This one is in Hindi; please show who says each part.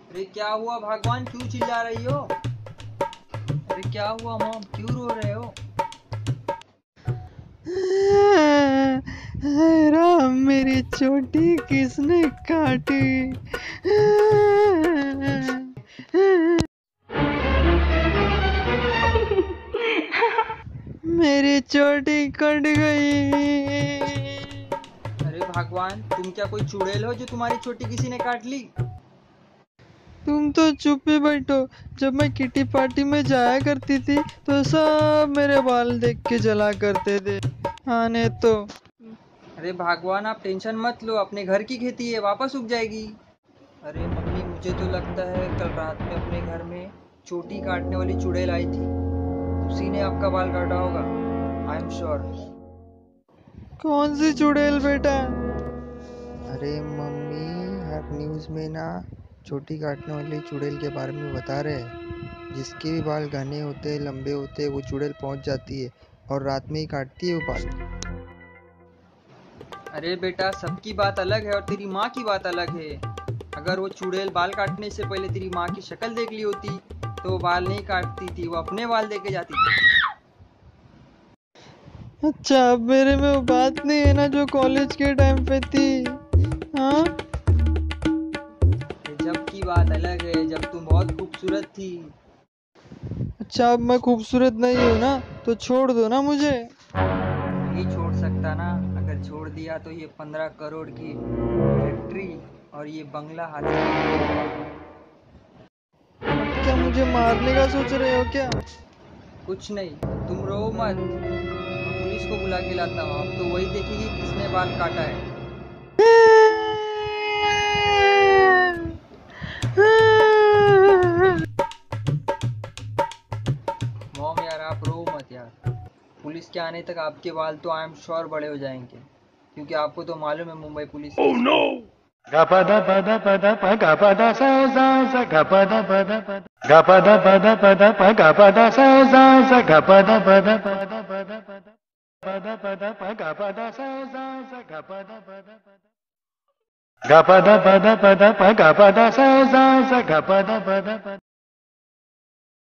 Speaker 1: अरे क्या हुआ भगवान, क्यों चिल्ला रही हो? अरे क्या हुआ मॉम, क्यों रो रहे हो?
Speaker 2: हाय राम, मेरी चोटी किसने काटी? मेरी चोटी कट गई।
Speaker 1: अरे भगवान, तुम क्या कोई चुड़ैल हो जो तुम्हारी चोटी किसी ने काट ली?
Speaker 2: तुम तो चुप ही बैठो। जब मैं किटी पार्टी में जाया करती थी तो सब मेरे बाल देख के जला करते थे। हाँ नहीं तो।
Speaker 1: अरे भगवान, आप टेंशन मत लो, अपने घर की खेती है, वापस उग जाएगी। अरे मम्मी, मुझे तो लगता है कल रात में अपने घर में चोटी काटने वाली चुड़ैल आई थी, उसी ने आपका बाल काटा होगा। I am sure.
Speaker 2: कौन सी चुड़ैल बेटा?
Speaker 3: अरे मम्मी, हर न्यूज़ में ना चोटी काटने वाली चुड़ैल के बारे में बता रहे हैं। जिसके भी बाल घने होते हैं, लंबे होते हैं, वो चुड़ैल पहुंच जाती है और रात में ही काटती है वो बाल।
Speaker 1: अरे बेटा, सबकी बात अलग है और तेरी माँ की बात अलग है। अगर वो चुड़ैल बाल काटने से पहले तेरी माँ की शक्ल देख ली होती तो वो बाल नहीं काटती थी, वो अपने बाल देके जाती थी।
Speaker 2: अच्छा, अब मेरे में वो बात नहीं है ना जो कॉलेज के टाइम पे थी। हाँ।
Speaker 1: ये जब की बात अलग है, जब तुम बहुत खूबसूरत थी।
Speaker 2: अच्छा, अब मैं खूबसूरत नहीं हूँ ना, तो छोड़ दो ना मुझे।
Speaker 1: नहीं छोड़ सकता ना, अगर छोड़ दिया तो ये 15 करोड़ की फैक्ट्री और ये बंगला हाथ से निकल।
Speaker 2: क्या मुझे मारने का सोच रहे हो क्या?
Speaker 1: कुछ नहीं, तुम रो मत, मैं पुलिस को बुला के लाता हूँ, अब तो वही देखेगी किसने बाल काटा है। मॉम यार, आप रो मत यार, पुलिस के आने तक आपके बाल तो आई एम श्योर बड़े हो जाएंगे, क्योंकि आपको तो मालूम है मुंबई पुलिस की speed.
Speaker 4: Gapada pada pada pa gapada sa sa sa gapada pada pada gapada pada pada pa gapada sa sa sa gapada pada pada pada pada pada pa gapada sa sa sa gapada pada pada gapada pada pada pa gapada sa sa sa gapada pada pada